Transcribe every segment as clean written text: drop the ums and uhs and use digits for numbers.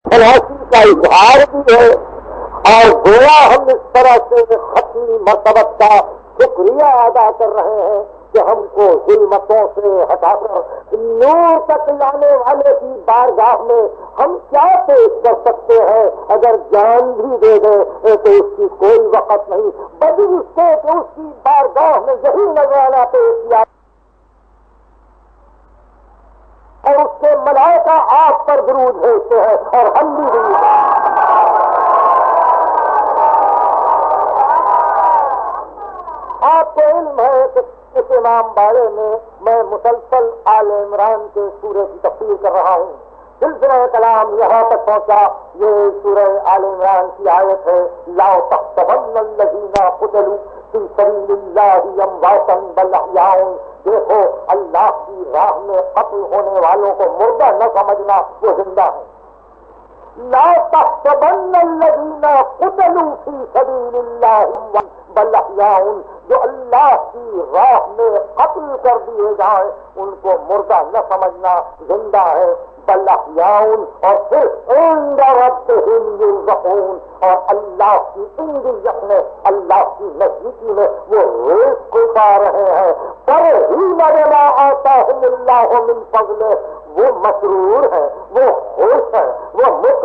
خلاصی کا اظہار بھی ہے، اور گویا ہم اس طرح سے ختمی مرتبت کا شکریہ ادا کر رہے ہیں کہ ہم کو ظلمتوں سے ہٹا کر نور تک لانے والے کی بارگاہ میں ہم کیا پیش کر سکتے ہیں؟ اگر جان بھی دے دیں تو اس کی کوئی وقت نہیں، بدی اس سے کہ اس کی بارگاہ میں یہی نذرانہ پیش کیا اور اس کے ملائکہ آپ پر درود بھیجتے ہیں اور ہم بھی درود آپ کو علم ہے کہ اس امام باڑے میں مسلسل آل عمران کے سورے کی تفسیر کر رہا ہوں، سلسلہ کلام یہاں تک پہنچا، یہ سورہ آل عمران کی آیت ہے، لا تحسبن الذین قتلوا فی سبیل اللہ امواتا بل احیاء، دیکھو اللہ کی راہ میں قتل ہونے والوں کو مردہ نہ سمجھنا، وہ زندہ ہے۔ لا تحسبن الذین قتلوا فی سبیل اللہ بل احیاء، جو اللہ کی راہ میں قتل کر دیے جائیں ان کو مردہ نہ سمجھنا، زندہ ہے۔ بل احیاء، اور پھر عند ربہم یرزقون، اور اللہ کی اندیت میں، اللہ کی نزدیکی میں وہ رزق پا رہے ہیں۔ فرحین بما آتاہم اللہ من فضلہ، وہ مسرور ہے، وہ خوش ہے، وہ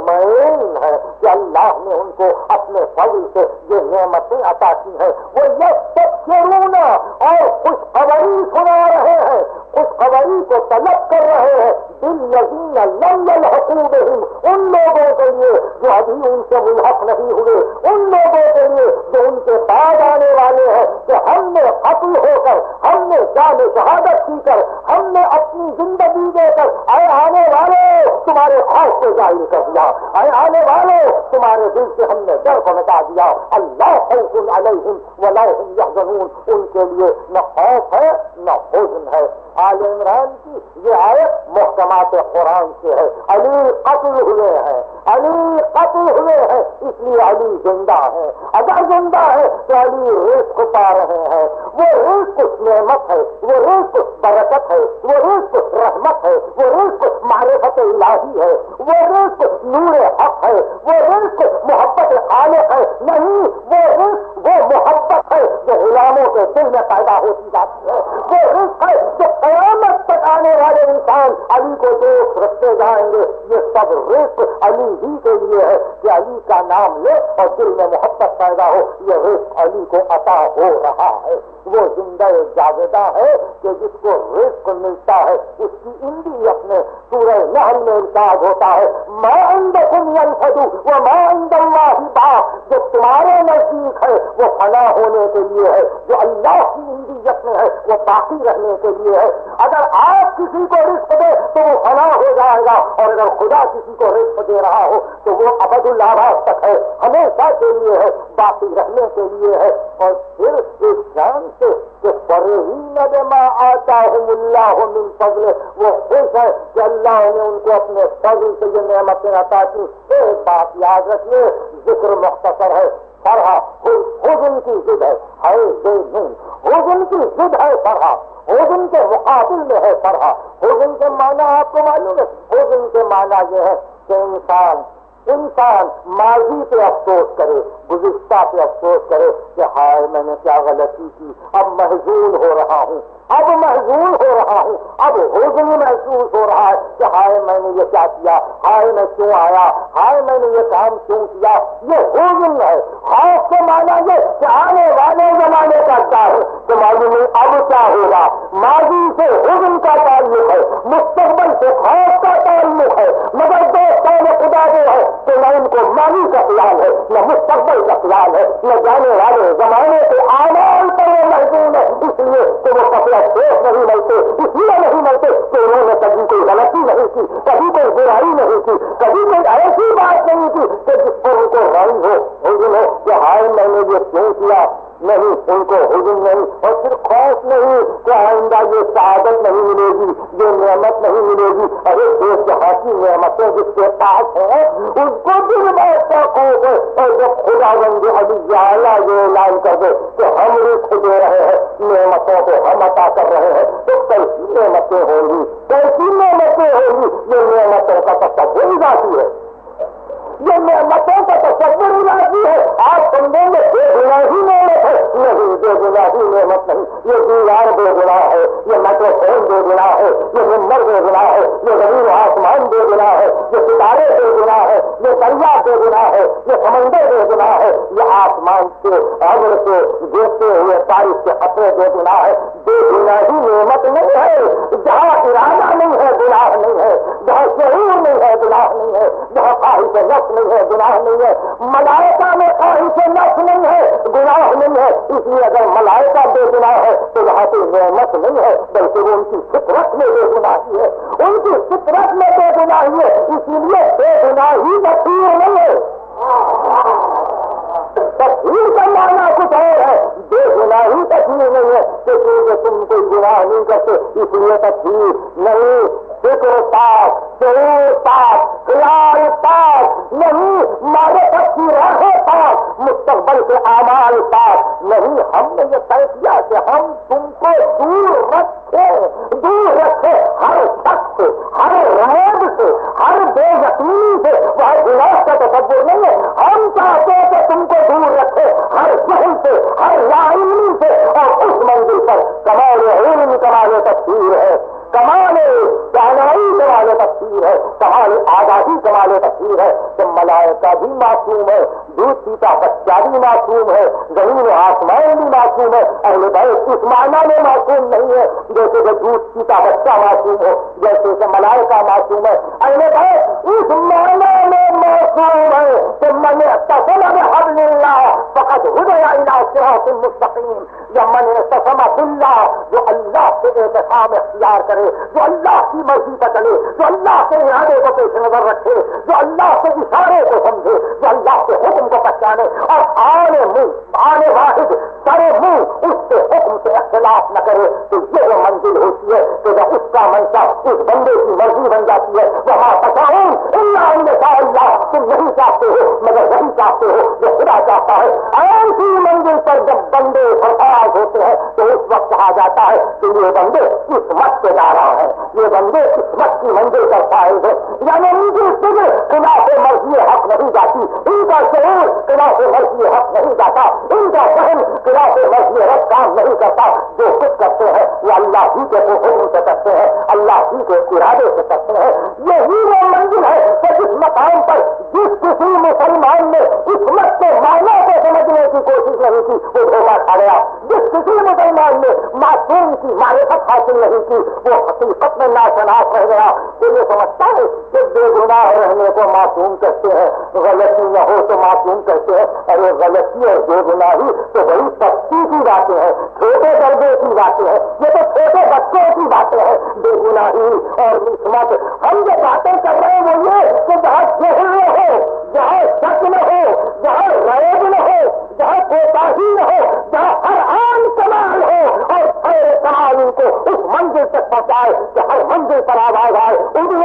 مطمئن ہے کہ اللہ نے ان کو اپنے فضل سے یہ نعمتیں عطا کی ہیں۔ وہ یستبشرون، اور خوشخبری سنا رہے ہیں، خوشخبری کو طلب کر رہے ہیں، بالذین لم یلحقوا بہم، ان لوگوں کے لیے جو ابھی ان سے ملحق نہیں ہوئے، ان لوگوں کے لیے جو ان کے بعد آنے والے ہیں، کہ ہم نے قتل ہو کر، ہم نے جان شہادت کی کر، ہم نے اپنی زندگی دے کر، اے آنے والے تمہارے خوف کو ظاہر کر دیا، اے آنے والے تمہارے دل سے ہم نے ڈر کو مٹا دیا، اللہ خوف علیہم ولا هم یحزنون، ان کے لیے نہ خوف ہے نہ حزن ہے۔ آل عمران کی یہ آیت محکمات قرآن سے ہے۔ علی قتل ہوئے ہیں، علی قتل ہوئے ہیں، اس لیے علی زندہ ہے۔ اگر زندہ ہے تو علی رزق پا رہے ہیں، وہ رزق نعمت ہے، وہ رزق برکت ہے، وہ رزق رحمت ہے، وہ رزق معرفت الہی ہے، وہ رزق نور حق ہے، وہ رزق محبت خالق ہے، نہیں وہ رزق وہ محبت ہے جو غلاموں کے دل میں پیدا ہوتی جاتی ہے، وہ رزق ہے جو قیامت تک آنے والے انسان علی کو دوست رکھتے جائیں گے۔ یہ سب رزق علی ہی کے لیے ہے کہ علی کا نام لے اور دل میں محبت پیدا ہو، یہ رزق علی کو عطا ہو رہا ہے۔ وہ زندہ جاویدہ ہے کہ جس کو رزق ملتا ہے اس کی اندیت میں سورہ نحل میں ارشاد ہوتا ہے، ما عندکم ینفد وما عند اللہ باق، جو تمہارے نزدیک ہے وہ فنا ہونے کے لیے ہے، جو اللہ کی اندیت میں ہے وہ باقی رہنے کے لیے ہے۔ اگر آپ کسی کو رزق دے تو وہ فنا ہو جائے گا، اور اگر خدا کسی کو رزق دے رہا ہو تو وہ ابد الآباد تک ہے، ہمیشہ کے لیے ہے، باقی رہنے کے لیے ہے۔ اور پھر اس جان سے کہ فرحین بما آتاہم اللہ من فضلہ، وہ خوش ہے کہ اللہ نے ان کو اپنے فضل سے یہ نعمتیں عطا کی۔ ایک بات یاد رکھیے، ذکر مختصر ہے، فرحہ حزن کی ضد ہے، حزن کی ضد ہے فرحہ، حزن کے مقابل میں ہے فرحہ۔ حزن کے معنی آپ کو معلوم ہے، حزن کے معنی یہ ہے کہ انسان ماضی پہ افسوس کرے، گزشتہ پہ افسوس کرے کہ ہائے میں نے کیا غلطی کی، اب محزون ہو رہا ہوں، اب حزن محسوس ہو رہا ہے کہ ہائے میں نے یہ کیا کیا، ہائے میں کیوں آیا، ہائے میں نے یہ کام کیوں کیا، یہ حزن ہے۔ خوف کے معنی یہ کہ آنے والے زمانے کا کیا ہے کہ معلوم نہیں اب کیا ہوگا۔ ماضی سے حزن کا تعلق ہے، مستقبل سے خوف کا تعلق ہے، مگر دوستان خدا جو ہے کہ نہ ان کو ماضی کا خیال ہے نہ مستقبل کا خیال ہے، نہ جانے والے زمانے کے اعمال پر وہ محزون ہے، اس لیے کہ وہ کپڑے افسوس نہیں ملتے، اس لیے نہیں ملتے کہ انہوں نے کبھی کوئی غلطی نہیں کی، کبھی کوئی برائی نہیں کی، کبھی کوئی ایسی بات نہیں کی کہ جس پر ان کو رنج ہو، حزن ہو کہ ہائے میں نے یہ کیوں کیا۔ نہیں، ان کو حزن نہیں، اور پھر خوف نہیں کہ آئندہ یہ سعادت نہیں ملے گی، یہ نعمت نہیں ملے گی۔ ارے ایک جہاں کی نعمتیں جس کے پاس ہیں اس کو بھی بات کا خوف ہے، اور جب خدا بند علی اعلیٰ یہ اعلان کر دے کہ ہم رزق دے رہے ہیں، نعمتوں کو ہم عطا کر رہے ہیں، تو کیسی نعمتیں ہوں گی، کیسی نعمتیں ہوں گی، یہ نعمتوں کا تصور ذاتی ہے۔ یہ دریا بے گناہ ہے، یہ سمندر بے گناہ ہے، یہ آسمان سے ابر سے گرتے ہوئے بارش کے قطرے بے گناہ ہے۔ بے گناہی نعمت نہیں ہے، جہاں ارادہ نہیں ہے گناہ نہیں ہے، جہاں شعور نہیں ہے گناہ نہیں ہے، جہاں خواہش نفس نہیں ہے گناہ نہیں ہے۔ ملائکہ میں خواہش نفس نہیں ہے گناہ نہیں ہے، اس لیے اگر ملائکہ بے گناہ ہے تو وہاں کوئی نعمت نہیں ہے، بلکہ وہ ان کی فطرت میں بے گناہی ہے، ان کی فطرت میں بے گناہی ہے، اسی لیے بے گناہی تکفیر نہیں ہے۔ تکفیر کا معنی کچھ اور ہے، بے گناہی تکفیر نہیں ہے کہ تم کوئی گناہ نہیں کرتے اس لیے تکفیر نہیں۔ فکر پاک، شعور پاک، خیال پاک نہیں، معرفت کی راہیں پاک، مستقبل کے اعمال پاک نہیں۔ ہم نے یہ طے کیا کہ ہم تم کو دور رکھے ہر شخص سے، ہر ریب سے، ہر بے یقینی سے، وہ گناہ کا تصور نہیں ہے۔ ہم چاہتے ہیں کہ تم کو دور رکھے ہر جہل سے، ہر لاعلمی سے، اور اس منزل پر کمال علم کمال تفسیر ہے، کمال دانائی کمال تفسیر ہے، کمال آگاہی کمال تفسیر ہے کہ ملائکہ بھی معصوم ہے، دودھ پیتا بچہ بھی معصوم ہے، زمین و آسمان بھی معصوم ہے۔ اہل بیت اس معنی میں معصوم نہیں ہے جیسے کہ دودھ پیتا بچہ معصوم ہو، جیسے کہ ملائکہ معصوم ہے۔ اہل بیت اس معنی میں معصوم ہے کہ من اعتصم بحبل اللہ فقد ہدی الی صراط مستقیم، یا من اعتصم باللہ، جو اللہ سے اعتصام اختیار کرے، جو اللہ کی مرضی پر چلے، جو اللہ کے ارادے کو پیش نظر رکھے، جو اللہ کے اشارے کو سمجھے، جو اللہ کے حکم کو پہچانے اور آنے واحد سرے منہ اس کے حکم سے اختلاف نہ کرے، تو یہ وہ منزل ہوتی ہے کہ جب اس کا منشا اس بندے کی مرضی بن جاتی ہے۔ وہاں تشاؤون الا ان یشاء اللہ، تم نہیں چاہتے ہو مگر وہی چاہتے ہو جو خدا چاہتا ہے۔ ایسی منزل پر جب بندے فرفراز ہوتے ہیں تو اس وقت کہا جاتا ہے کہ یہ بندے قسمت سے جا رہا ہے، یہ بندے قسمت کی منزل پر فائز ہے، یعنی ان کی فکر خلاف مرضی حق نہیں جاتی، ان کا شعور خلاف مرضی حق نہیں جاتا، ان کا فہم خلاف مرضی حق کام نہیں کرتا۔ جو کچھ کرتے ہیں وہ اللہ ہی کے حکم سے کرتے ہیں، اللہ ہی کے ارادے سے کرتے ہیں۔ یہی وہ منزل ہے کہ جس مقام پر جس کسی مسلمان نے قسمت کے معنی کو سمجھنے کی کوشش نہیں کی وہ دھوکہ کھا گیا، جس کسی مسلمان نے معصوم کی معرفت حاصل نہیں کی وہ حقیقت میں ناشناس رہ گیا۔ تو یہ سمجھتا ہے کہ بے گناہ رہنے کو معصوم کہتے ہیں، غلطی نہ ہو تو معصوم کہتے ہیں۔ ارے غلطی اور بے گناہی تو بڑی سختی کی باتیں ہیں، چھوٹے درجے کی باتیں ہیں، یہ تو چھوٹے بچوں کی باتیں ہیں۔ بے گناہی اور عصمت، ہم جو باتیں کر رہے ہیں وہ یہ کہ جہاں جہل نہ ہو، جہاں شک نہ ہو، جہاں ریب نہ ہو، جہاں کوتاہی نہ ہو، جہاں ہر آن کمال ہو، اور خیر کمال ان کو اس منزل تک پہنچائے کہ ہر منزل پر آواز آئے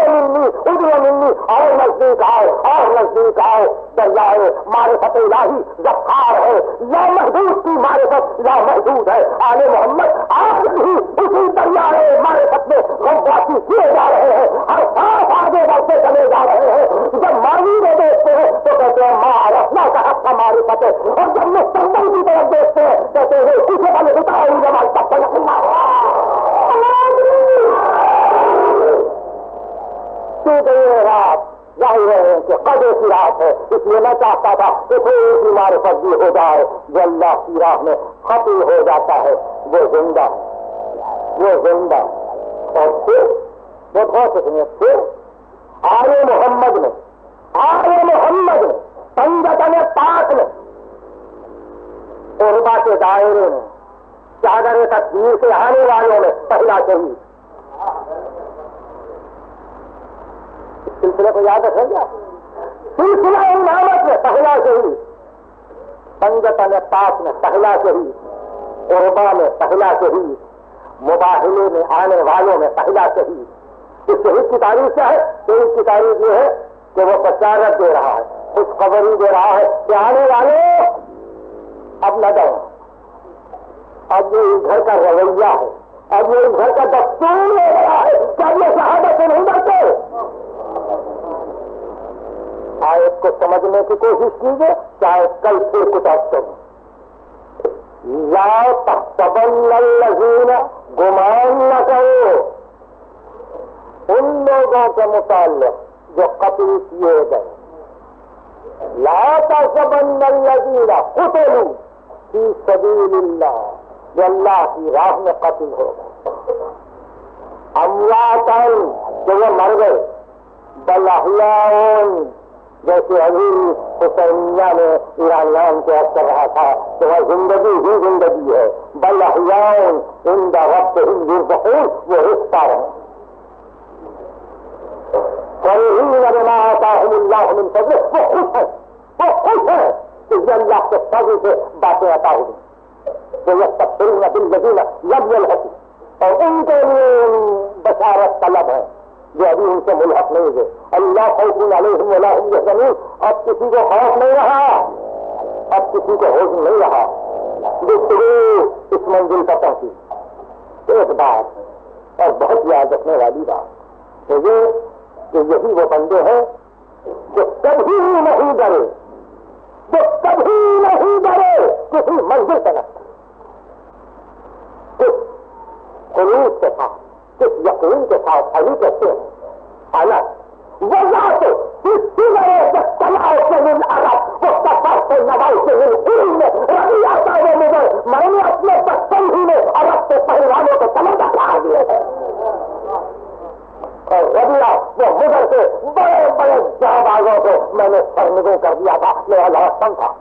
ادھر منی اور نزدیک آؤ اور نزدیک آؤ۔ دریائے معرفت الہی غفار ہے، لامحدود کی معرفت لامحدود ہے۔ آل محمد آج بھی اسی دریائے معرفت میں غواصی کیے جا رہے ہیں، ہر ساتھ آگے بڑھتے چلے جا رہے ہیں۔ جب ماضی میں دیکھتے ہیں تو کہتے ہیں ماں رسنا کا حق کا معرفت ہے، اور جب مستقبل کی طرف دیکھتے ہیں کہتے ہیں کسی بل بتاؤ جمال تب تک یہ رات ظاہر ہے کہ قدر کی رات ہے، اس لیے میں چاہتا تھا کہ کوئی کی معرفت بھی ہو جائے جو اللہ کی راہ میں ختم ہو جاتا ہے، وہ زندہ وہ زندہ۔ اور پھر وہ بہت سنیے، پھر آل محمد نے سنگتن پاک نے قربا کے دائرے میں چادر تکبیر سے آنے والوں میں پہلا شہید، سلسلے کو یاد رکھیں گے، سلسلہ امامت میں پہلا شہید، سنگتن پاک میں پہلا شہید، قربا میں پہلا شہید، مباہلے میں آنے والوں میں پہلا شہید۔ اس شہید کی تعریف کیا ہے؟ شہید کی تعریف یہ ہے کہ وہ بشارت دے رہا ہے، خوشخبری دے رہا ہے کہ آنے والوں اب نہ ڈرو، اب یہ اس گھر کا رویہ ہے، اب یہ اس گھر کا دستور ہو رہا ہے کہ اب یہ شہادت سے نہیں ڈرتے۔ آیت کو سمجھنے کی کوشش کیجیے، چاہے کل پھر کچھ آپ کریں۔ لا تحسبن الذین، گمان نہ کرو ان لوگوں کے متعلق جو قتل کیے گئے، لا تحسبن الذین قتلوا فی سبیل اللہ، جو اللہ کی راہ میں قتل ہو گئے، امواتاً جو وہ مر گئے، بل احیاء جیسے ابھی حسینیہ نے ایرانیان کو عرض کر رہا تھا کہ وہ زندگی ہی زندگی ہے، بل احیاء عند ربہم یرزقون، وہ رشتہ رہے فرحین بما آتاہم اللہ من فضلہ، وہ خوش ہیں، وہ خوش ہیں کہ اللہ کے فضل سے باتیں عطا ہوئی، وہ یستبشرون بالذین لم یلحقوا، اور ان کے لیے بشارت طلب ہے جو ابھی ان سے ملحق نہیں ہوئے، اللہ خوف علیہم ولا هم یحزنون، اب کسی کو خوف نہیں رہا، اب کسی کو حزن نہیں رہا۔ گفتگو اس منزل کا پہنچی ایک بات اور بہت یاد رکھنے والی بات یہ کہ یہی وہ بندے ہیں جو کبھی نہیں ڈرے، جو کبھی نہیں ڈرے کسی منزل سے نہ، کچھ خلوص کے ساتھ، کچھ یقین کے ساتھ علی کہتے ہیں حالت وضاحت کسی طرح تلاؤ سے مل عرب وہ سفر سے نواز سے مل علم میں ربی آتا ہے مگر میں نے اپنے بچپن ہی میں عرب کے پہلوانوں کو سمجھا کہا دیے ہیں، اور ربیہ وہ مگر سے بڑے بڑے جانبازوں کو میں نے سرنگوں کر دیا تھا، میرا لڑکپن تھا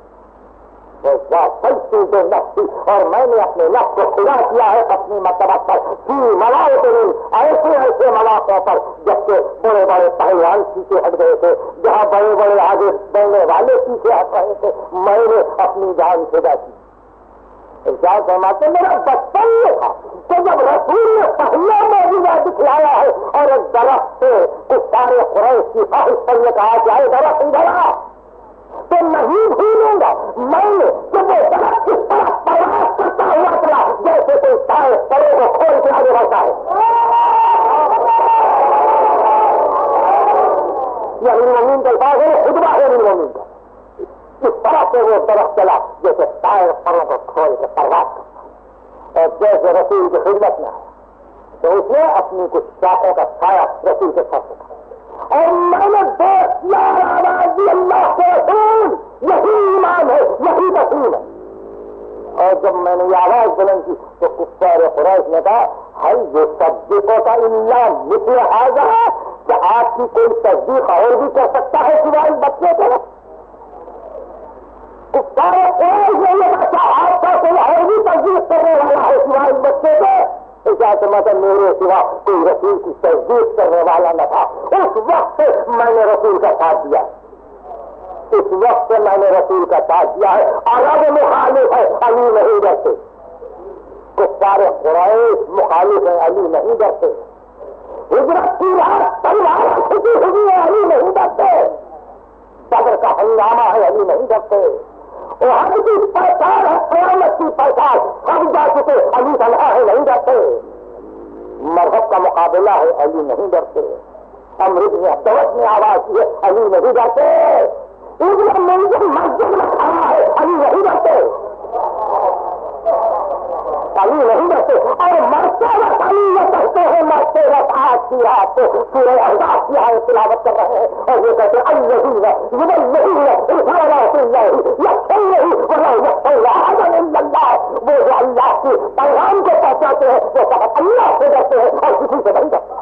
نفسی، اور میں نے اپنے نفس کو خدا کیا ہے اپنی مرتبہ پر کی مواقع ایسے ایسے مواقع پر جبکہ بڑے بڑے پہلوان پیچھے ہٹ گئے تھے، جہاں بڑے بڑے آگے بڑھنے والے پیچھے ہٹ رہے تھے، میں نے اپنی جان فدا کی۔ ارشاد فرماتے میرا بچپن یہ تھا کہ جب رسول نے پہلا معجزہ دکھلایا ہے اور ایک درخت سے کچھ سارے قریش کی خواہش پر یہ کہا کہ آئے درخت ادھر آ، تو نہیں بھولوں گا میں نے کہ وہ درخت کس طرح پرواز کرتا ہوا چلا جیسے کوئی سارے پروں کو کھول کے آگے بڑھتا ہے۔ یہ امیر المومنین کا الفاظ ہے، خطبہ ہے امیر المومنین کا، اس طرح سے وہ درخت چلا جیسے سارے پروں کو کھول کے پرواز کرتا، اور جیسے رسول کی خدمت میں آیا تو اس نے اپنی کچھ شاخوں کا سایہ رسول کے ساتھ رکھا، اور میں نے دوست یار آواز دی اللہ کے رسول، یہی ایمان ہے، یہی تسلیم ہے۔ اور جب میں نے یہ آواز بلند کی تو کفار قریش نے کہا ہل یصدقک الا مثل ھذا، کہ آپ کی کوئی تصدیق اور بھی کر سکتا ہے سوائے بچے کے؟ کفار قریش نے یہ کہا آپ کا کوئی اور بھی تصدیق کرنے والا ہے سوائے بچے کے؟ مطلب میرے سوا کوئی رسول کی تصدیق کرنے والا نہ تھا۔ اس وقت سے میں نے رسول کا ساتھ دیا، اس وقت سے میں نے رسول کا ساتھ دیا ہے، عرب مخالف ہے علی نہیں ڈرتے، کفار قریش مخالف ہے علی نہیں ڈرتے، ہجرت کی رات تلوار کھٹی ہوئی ہے علی نہیں ڈرتے، بدر کا ہنگامہ ہے علی نہیں ڈرتے، وہاں کی پہچان ہے قیامت کی پہچان، ہم جا چکے علی تنہا ہے نہیں ڈرتے، مرحب کا مقابلہ ہے علی نہیں ڈرتے، امرد نے عبدالت میں آواز کی ہے علی نہیں ڈرتے، منزل مسجد میں کھڑا ہے علی نہیں ڈرتے، علی نہیں ڈرتے، اور مرتے وقت علی یہ کہتے ہیں مرتے وقت آج کی رات کو سورہ احزاب کی آیت تلاوت کر رہے ہیں اور یہ کہتے ہیں الذین یبلغون رسالات اللہ یحفظونہ ولا یحفظون احدا الا اللہ، وہ جو اللہ کی پیغام کو پہنچاتے ہیں وہ فقط اللہ سے ڈرتے ہیں اور کسی سے نہیں ڈرتے۔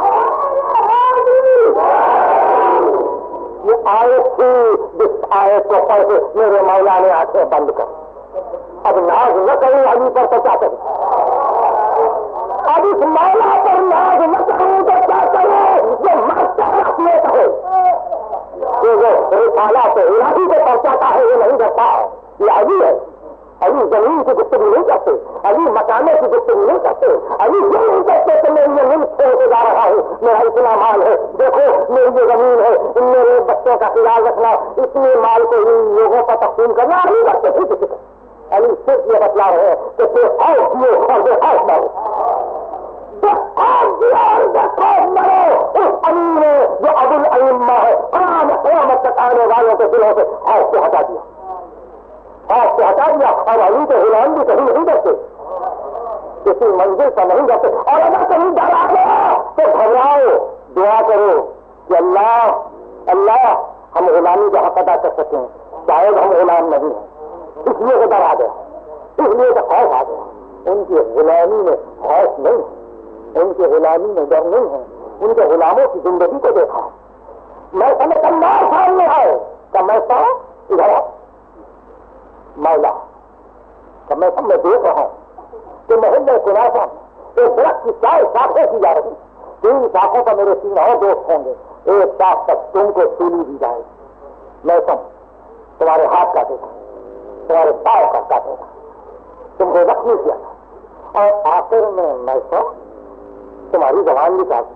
یہ آیت تھی جس آیت کو پڑھ کے میرے مولا نے آنکھیں بند کر، اب ناز نہ کروں علی پر تو کیا کروں، اب اس مولا پر ناز نہ کروں تو کیا کروں، جو مرتا رکھنے کا ہے، جو رسالات الہی کو پہنچاتا ہے یہ نہیں ڈرتا، یہ علی ہے۔ علی زمین کی گفتگو نہیں کرتے، علی مکانوں کی گفتگو نہیں کرتے، علی یہ نہیں کہتے کہ میں یہ ملک چھوڑ کے جا رہا ہوں، میرا اتنا مال ہے، دیکھو میری یہ زمین ہے، میرے بچوں کا خیال رکھنا، اتنے مال کو ان لوگوں کا تقسیم کرنا علی کرتے تھے کسی کو۔ علی صرف یہ بتلا رہے ہیں کہ بے خوف کیے اور بے خوف مرو، بے خوف دیا اور بے خوف مرو۔ اس علی نے جو ابو الائمہ ہے قیامت تک آنے والوں کے دلوں سے خوف کو ہٹا دیا، خوف کو ہٹا دیا، اور علی کے غلام بھی کہیں نہیں ڈرتے، کسی منزل پر نہیں ڈرتے، اور اگر کہیں ڈر آ گیا تو گھبراؤ، دعا کرو کہ اللہ اللہ ہم غلامی کا حق ادا کر سکیں. شاید ہم غلام نہیں ہیں, اس لیے ڈر آ گیا, اس لیے تو خوف آ گیا. ان کی غلامی میں خوف نہیں ہے, ان کی غلامی میں ڈر نہیں ہے. ان کے غلاموں کی زندگی کو دیکھا. میں سمجھ اللہ سامنے آئے کہ میں سا ادھر مولا کہ میں سب میں دیکھ رہا ہوں کہ محلے خلاصہ ایک درخت کی 4 شاخیں کی جا رہی. 3 شاخوں پر میرے 3 اور دوست ہوں گے. ایک شاخ تک تم کو سولی دی جائے. میں سم تمہارے ہاتھ کاٹے گا, تمہارے پاؤں کا کاٹے گا, تم کو زخمی کیا تھا, اور آخر میں سم تمہاری زبان بھی کاٹی.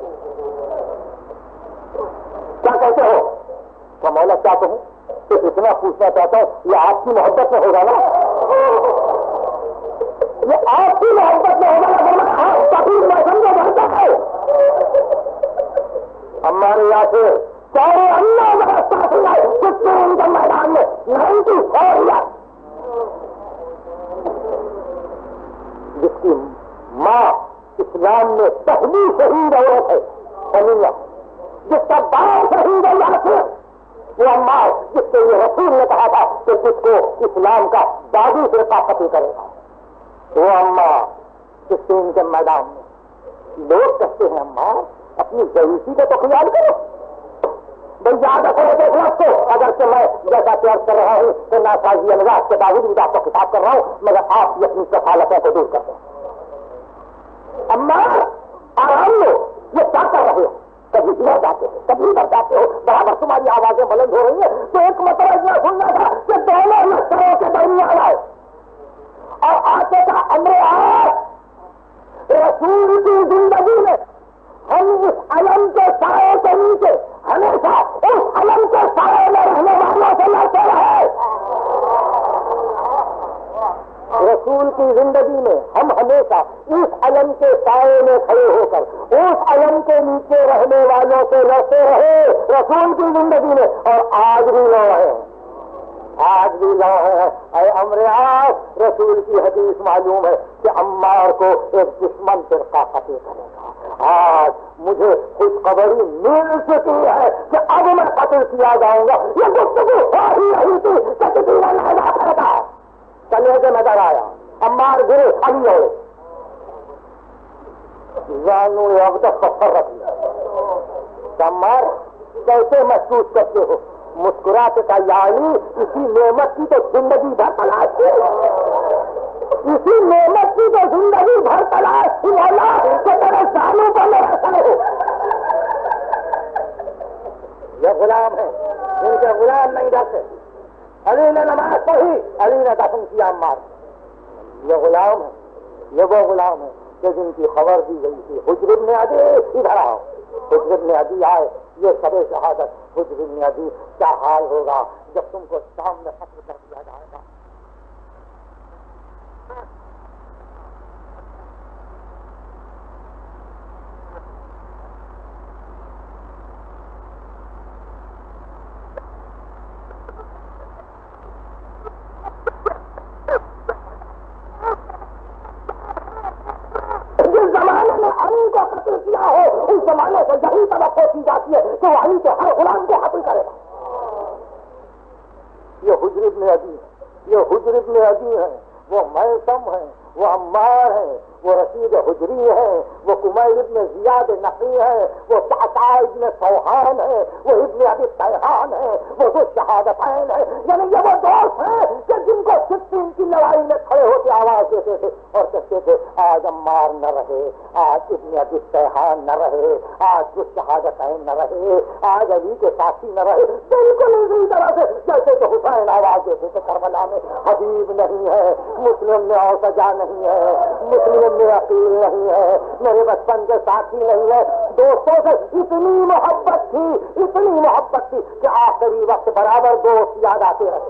کیا کہتے ہو کہ مولا کیا کہوں؟ تو اتنا پوچھنا چاہتا ہوں, یہ آپ کی محبت میں ہوگا نا, یہ آپ کی محبت میں ہوگا نا, کبھی موسم کو بڑھتا ہے. ہمارے یہاں سے چاروں اللہ کچھ ان کے میدان میں 94 جس کی ماں اسلام میں پہلی شہید عورت ہے سمیہ, جس کا باپ شہید ہے یاسر, وہ عمار جس سے یہ رسول نے کہا تھا کہ جس کو اسلام کا دادی سے طاقت کرے گا, وہ عمار جس سے ان کے میدان میں لوگ کہتے ہیں عمار اپنی ضروری کا تو خیال کرو بھائی, یاد رکھو دیکھنا تو اگر کہ میں جیسا پیار کر رہا ہوں کہ ناسازی انداز کے باوجود آپ کو خطاب کر رہا ہوں, مگر آپ یہ اپنی کفالتوں کو دور کرتے ہیں. عمار آرام لو, یہ کیا کر رہے ہو؟ کبھی ادھر جاتے ہو, کبھی ادھر جاتے ہو, برابر تمہاری آوازیں بلند ہو رہی ہیں. تو ایک مطلب اتنا سننا تھا کہ دونوں لشکروں کے درمیان آئے اور آتے کا امر آج رسول کی زندگی میں ہم اس علم کے سائے کے نیچے ہمیشہ اس علم کے سائے میں رہنے والوں سے لڑتے رہے. رسول کی زندگی میں ہم ہمیشہ اس علم کے سائے میں کھڑے ہو کر اس علم کے نیچے رہنے والوں سے لڑتے رہے رسول کی زندگی میں, اور آج بھی لو ہے, آج بھی لو ہے. اے امریات, رسول کی حدیث معلوم ہے کہ عمار کو ایک دشمن فرقہ قتل کرے گا. آج مجھے خوشخبری مل چکی ہے کہ اب میں قتل کیا جاؤں گا. یہ گفتگو ہو ہی رہی تھی کہ کسی نے لہجہ کرتا چلے کے نظر آیا. عمار گرے علی ہوئے, جانو اب تک پتھر رکھ لیا. عمار کیسے محسوس کرتے ہو؟ مسکراتے کا یعنی اسی نعمت کی تو زندگی بھر تلاش کی, اسی نعمت کی تو زندگی بھر تلاش کی مولا کہ تیرے جانوں پر میرا سر ہو. یہ غلام ہے, ان کے غلام نہیں رہتے. علی نے نماز پڑھی, علی نے دفن کیا عمار. یہ غلام ہے, یہ وہ غلام ہے کہ جن کی خبر دی گئی تھی. حجر بن عدی ادھر آؤ, حجر بن عدی آئے. یہ سب شہادت حجر بن عدی کیا حال ہوگا جب تم کو سامنے قتل کر دیا جائے گا. اس زمانے سے یہی توقع کی جاتی ہے کہ وہ علی کے ہر غلام کو قتل کرے گا. یہ حجر بن عدی, یہ حجر بن عدی ہے, وہ میثم ہے, وہ عمار ہے, وہ رشید حجری ہے, وہ کمیل ابن زیاد نقی ہے, وہ سعطاء ابن سوحان ہے, وہ ابن ابی طیحان ہے, وہ دو شہادتین ہے. یعنی یہ وہ دوست ہیں کہ جن کو صفین کی لڑائی میں کھڑے ہوتے آواز دیتے تھے اور کہتے تھے آج عمار نہ رہے, آج ابن ابی طیحان نہ رہے, آج دو شہادتین نہ رہے, آج علی کے ساتھی نہ رہے. بالکل اسی طرح سے جیسے کہ حسین آواز دیتے تھے کربلا میں حبیب نہیں ہے, مسلم میں اوسجا نہیں ہے, مسلم میں عقیل نہیں ہے, میرے بچپن کے ساتھی نہیں ہے. دوستوں سے اتنی محبت تھی, اتنی محبت تھی کہ آخری وقت برابر دوست یاد آتے رہے.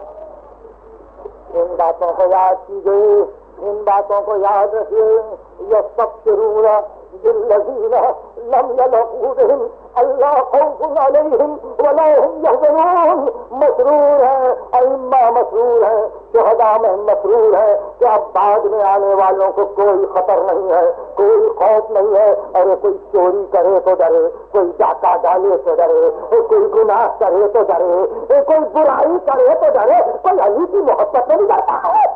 ان باتوں کو یاد کیجیے, ان باتوں کو یاد رکھیے. یستبشرون بالذین لم یلحقوا بہم اللہ خوف علیہم ولا هم یحزنون. مسرور ہے, ائمہ مسرور ہے, شہداء میں مسرور ہے کہ اب بعد میں آنے والوں کو کوئی خطر نہیں ہے, کوئی خوف نہیں ہے. ارے کوئی چوری کرے تو ڈرے, کوئی ڈاکہ ڈالے تو ڈرے, کوئی گناہ کرے تو ڈرے, کوئی برائی کرے تو ڈرے. کوئی علی کی محبت میں نہیں ڈرتا ہے,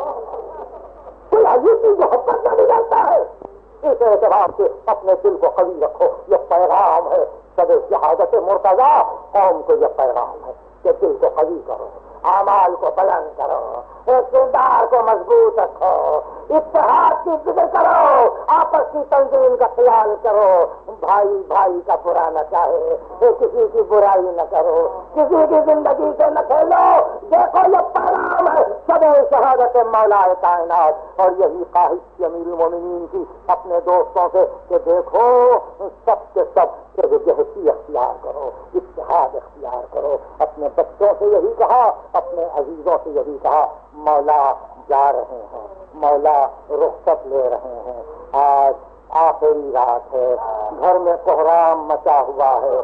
کوئی علی کی محبت میں نہیں ڈرتا ہے. اس اعتبار سے اپنے دل کو قوی رکھو. یہ پیغام ہے شب شہادت مرتضی. قوم کو یہ پیغام ہے کہ دل کو قوی کرو, اعمال کو بلند کرو, کردار کو مضبوط رکھو, اتحاد کی فکر کرو, آپس کی تنظیم کا خیال کرو, بھائی بھائی کا برا نہ چاہے, کسی کی برائی نہ کرو, کسی کی زندگی سے نہ کھیلو. دیکھو یہ پیغام ہے شب شہادت مولا کائنات. اور یہی خواہش کی امیر المومنین کی اپنے دوستوں سے کہ دیکھو سب کے سب یکجہتی اختیار کرو, اتحاد اختیار کرو. اپنے بچوں سے یہی کہا, اپنے عزیزوں سے یہی کہا. مولا جا رہے ہیں, مولا رخصت لے رہے ہیں. آج آخری رات ہے, گھر میں کوہرام مچا ہوا ہے.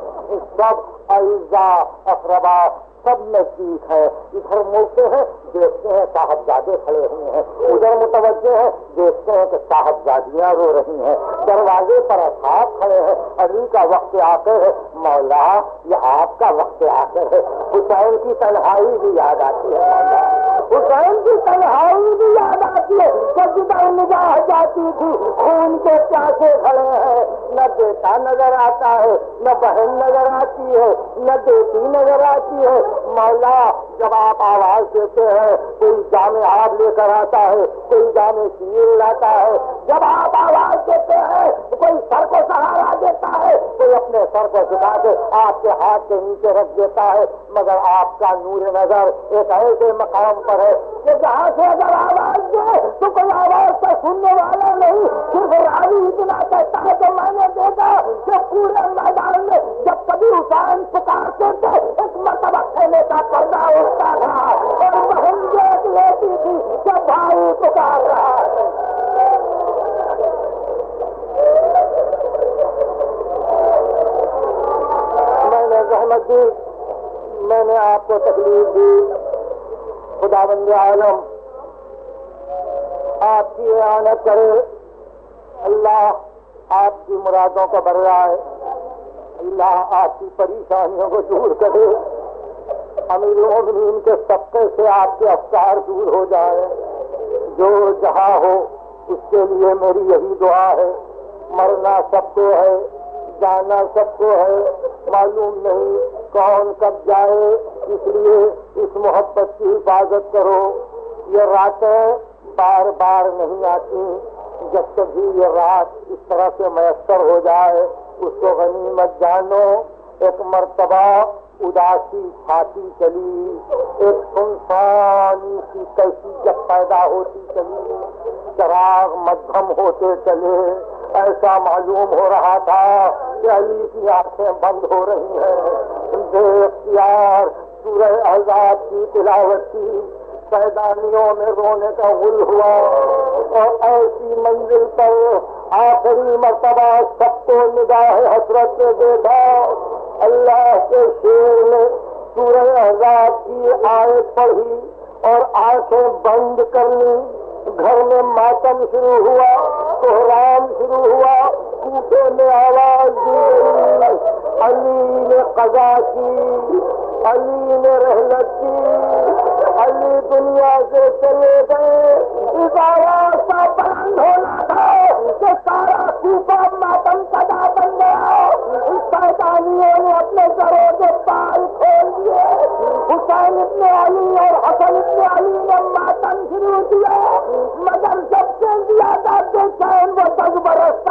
سب اعزاء اقربا سب نزدیک ہے. ادھر مڑتے ہیں دیکھتے ہیں صاحبزادے کھڑے ہوئے ہیں, ادھر متوجہ ہیں دیکھتے ہیں کہ صاحبزادیاں رو رہی ہیں. دروازے پر اصحاب کھڑے ہیں. علی کا وقت آخر ہے. مولا یہ آپ کا وقت آخر ہے. حسین کی تنہائی بھی یاد آتی ہے. مولا حسین کی تنہائی بھی یاد آتی ہے. سجدہ نگاہ جاتی تھی, خون کے پیاسے کھڑے ہیں. نہ بیٹا نظر آتا ہے, نہ بہن نظر آتی ہے, نہ بیٹی نظر آتی ہے. مولا جب آپ آواز دیتے ہیں کوئی جامع آب لے کر آتا ہے, کوئی جامع شیر لاتا ہے. جب آپ آواز دیتے ہیں کوئی سر کو سہارا دیتا ہے, کوئی اپنے سر کو جھکا کے آپ کے ہاتھ کے نیچے رکھ دیتا ہے. مگر آپ کا نور نظر ایک ایسے مقام پر ہے کہ جہاں سے اگر آواز دے تو کوئی آواز تو سننے والا نہیں, صرف راوی اتنا کہتا ہے کہ میں نے دیکھا کہ پورے میدان میں جب کبھی حسین پکارتے تھے ایک مرتبہ کھیلے کا پردہ اٹھتا تھا اور بہن دیکھ لیتی تھی کہ بھائی پکار رہا ہے. میں نے زحمت دی, میں نے آپ کو تکلیف دی. خداوند عالم آپ کی اعانت کرے, اللہ آپ کی مرادوں کو برائے, اللہ آپ کی پریشانیوں کو دور کرے. امیر المومنین کے صدقے سے آپ کے افکار دور ہو جائے. جو جہاں ہو اس کے لیے میری یہی دعا ہے. مرنا سب کو ہے, جانا سب کو ہے, معلوم نہیں کون کب جائے, اس لیے اس محبت کی حفاظت کرو. یہ راتیں بار بار نہیں آتی, جب تک بھی یہ رات اس طرح سے میسر ہو جائے اس کو غنیمت جانو. ایک مرتبہ اداسی چھاتی چلی, ایک سنسانی سی کیسی جب پیدا ہوتی چلی, چراغ مدھم ہوتے چلے. ایسا معلوم ہو رہا تھا کہ علی کی آنکھیں بند ہو رہی ہیں. بے اختیار سورہ احزاب کی تلاوت کی, سیدانیوں میں رونے کا غل ہوا. اور ایسی منزل پر آخری مرتبہ سب کو نگاہ حسرت سے دیکھا. اللہ کے شیر نے سورہ احزاب کی آیت پڑھی اور آنکھیں بند کر لی. گھر میں ماتم شروع ہوا, کوہرام شروع ہوا, کوفے میں آواز دی گئی, علی نے قضا کی, علی نے رحلت کی, علی دنیا سے چلے گئے. اس آواز کا بلند ہونا تھا کہ سارا کوفہ ماتم قضا بن گیا. شیطانیوں نے اپنے سروں کے بال کھول دیے. حسین ابن علی اور حسن ابن علی نے ماتم شروع کیا, مگر سب سے زیادہ بے چین وہ 10 برس